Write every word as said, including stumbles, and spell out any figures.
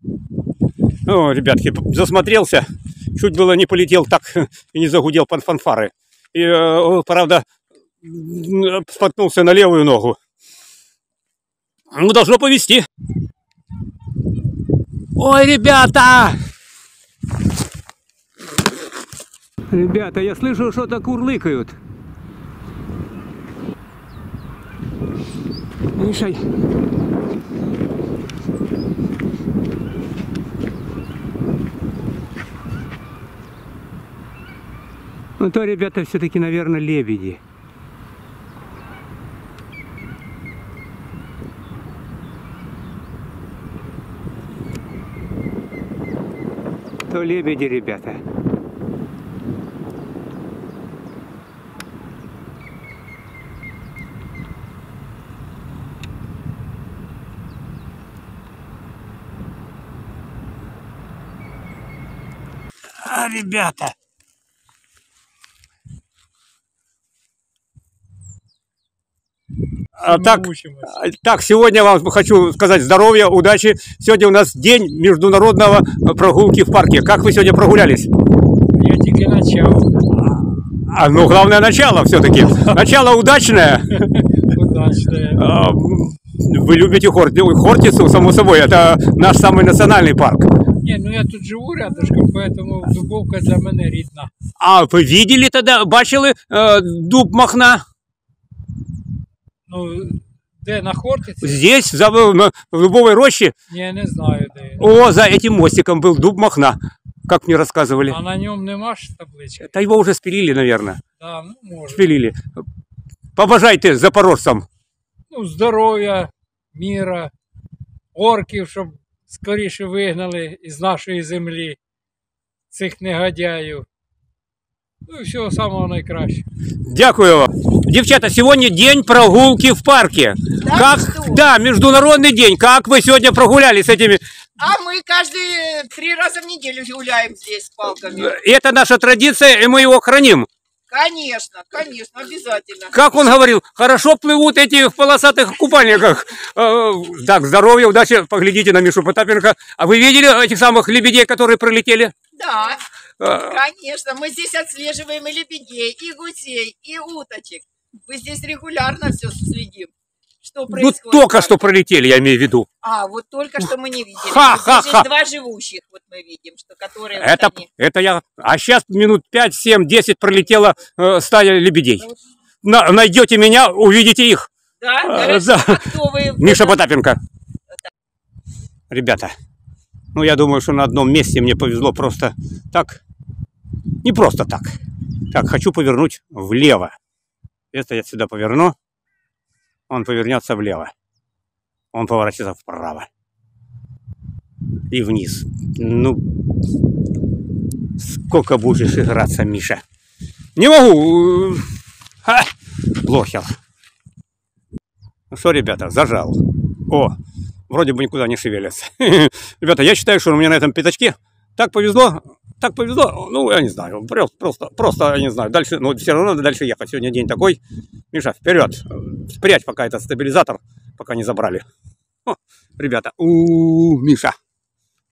О, ребятки, засмотрелся. Чуть было не полетел так и не загудел под фанфары. И, правда, споткнулся на левую ногу. Ну, должно повезти. Ой, ребята! Ребята, я слышу, что-то курлыкают. Мишай. Ну то, ребята, все-таки, наверное, лебеди. То лебеди, ребята. А, ребята. А так, так, сегодня вам хочу сказать здоровья, удачи. Сегодня у нас день международного прогулки в парке. Как вы сегодня прогулялись? Я только начал. А, ну, главное начало все-таки. Начало удачное. Удачное. Вы любите Хортицу, само собой. Это наш самый национальный парк. Не, ну я тут живу рядышком, поэтому Дубовка для меня рідна. А вы видели тогда, бачили э, дуб Махна? Ну, де, на Хортиці? Здесь, за, в Дубовой роще. Я не знаю, де. О, за этим мостиком был дуб Махна, как мне рассказывали. А на нем нема ж таблички? Это его уже спилили, наверное. Да, ну, может. Спилили. Побажайте запорожцам. Ну, здоров'я, міра, орків, щоб скоріше вигнали із нашої землі цих негодяїв. Ну и всего самого найкращего. Дякую вам. Девчата, сегодня день прогулки в парке. Да, как? что? Да, международный день. Как вы сегодня прогулялись с этими? А мы каждые три раза в неделю гуляем здесь с палками. Это наша традиция, и мы его храним. Конечно, конечно, обязательно. Как он говорил, хорошо плывут эти в полосатых купальниках. Так, здоровья, удачи. Поглядите на Мишу Потапенко. А вы видели этих самых лебедей, которые пролетели? Да, конечно. Мы здесь отслеживаем и лебедей, и гусей, и уточек. Мы здесь регулярно все следим. Что происходит? Ну, только что пролетели, я имею в виду. А, вот только что мы не видели. Ха-ха-ха. Два живущих, вот мы видим, что которые... Это, вот они... это я... А сейчас минут пять, семь, десять пролетела э, стая лебедей. На, найдете меня, увидите их. Да? А, да. А кто вы? Миша Потапенко. Ребята, ну я думаю, что на одном месте мне повезло просто так. Не просто так. Так, хочу повернуть влево. Если я сюда поверну, он повернется влево. Он поворачивается вправо. И вниз. Ну, сколько будешь играться, Миша? Не могу. Ха! Блохер. Ну что, ребята, зажал. О, вроде бы никуда не шевелятся. Ребята, я считаю, что у меня на этом пятачке так повезло. Так повезло, ну, я не знаю, просто, просто, я не знаю, дальше, ну, все равно надо дальше ехать. Сегодня день такой. Миша, вперед, спрячь пока этот стабилизатор, пока не забрали. О, ребята, у-у-у, Миша.